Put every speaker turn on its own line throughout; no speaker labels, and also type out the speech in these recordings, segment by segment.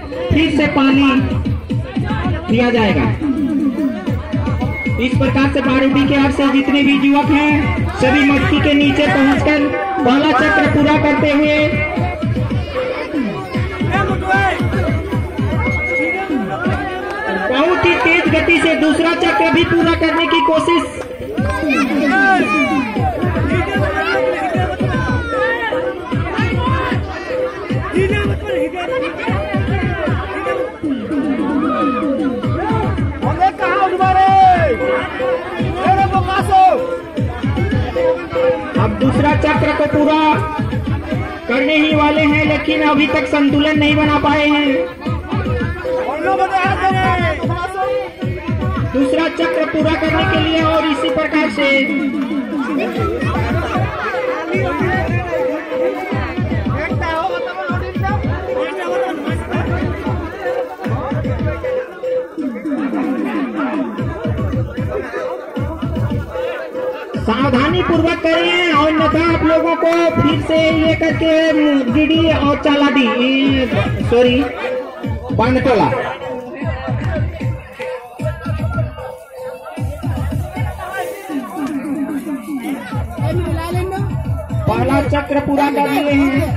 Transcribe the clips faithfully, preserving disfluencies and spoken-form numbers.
फिर से पानी दिया जाएगा। इस प्रकार से बारूदी के अर्थ से जितने भी युवक हैं सभी मटकी के नीचे पहुंचकर पहला चक्र पूरा करते हुए बहुत ही तेज गति से दूसरा चक्र भी पूरा करने की कोशिश। अब दूसरा चक्र को पूरा करने ही वाले हैं, लेकिन अभी तक संतुलन नहीं बना पाए हैं। दूसरा चक्र पूरा करने के लिए और इसी प्रकार से सावधानी पूर्वक करें और अन्यथा आप लोगों को फिर से ये करके गिडी और चाला दी सॉरी बांधटोला। पहला चक्र पूरा कर लिए हैं।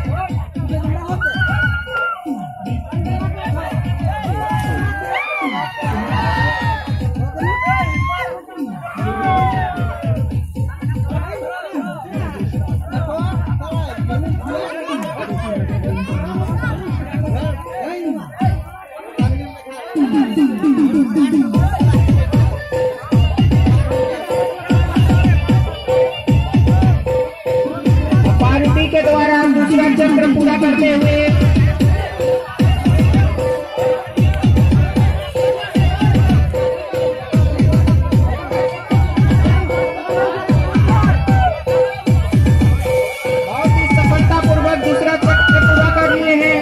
पार्टी के द्वारा दूसरा चक्र पूरा करते हुए बहुत ही सफलतापूर्वक दूसरा चक्र पूरा कर लिए हैं।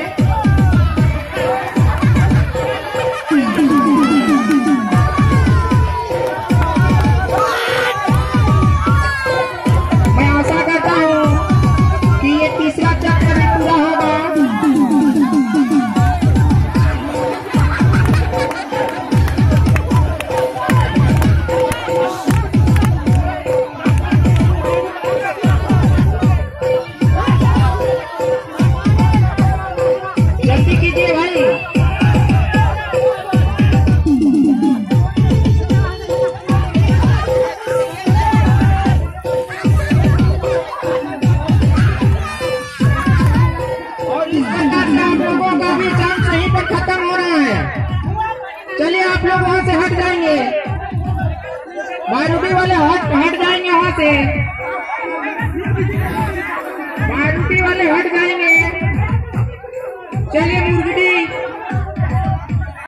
मैं आशा करता हूँ कि ये तीसरा चक्र भी पूरा होगा। जल्दी कीजिए भाई। और इस प्रकार से आप लोगों का भी चांस यहीं पर खत्म हो रहा है। चलिए आप लोग वहां से हट जाएंगे, बारूदी वाले हट हट जाएंगे वहां से।